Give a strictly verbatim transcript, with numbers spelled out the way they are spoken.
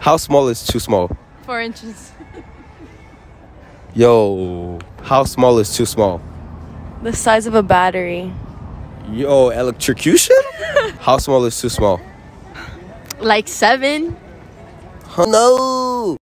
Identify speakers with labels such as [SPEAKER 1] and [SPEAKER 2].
[SPEAKER 1] How small is too small?
[SPEAKER 2] Four inches.
[SPEAKER 1] Yo, how small is too small?
[SPEAKER 2] The size of a battery.
[SPEAKER 1] Yo, electrocution? How small is too small?
[SPEAKER 2] Like seven.
[SPEAKER 1] Oh no!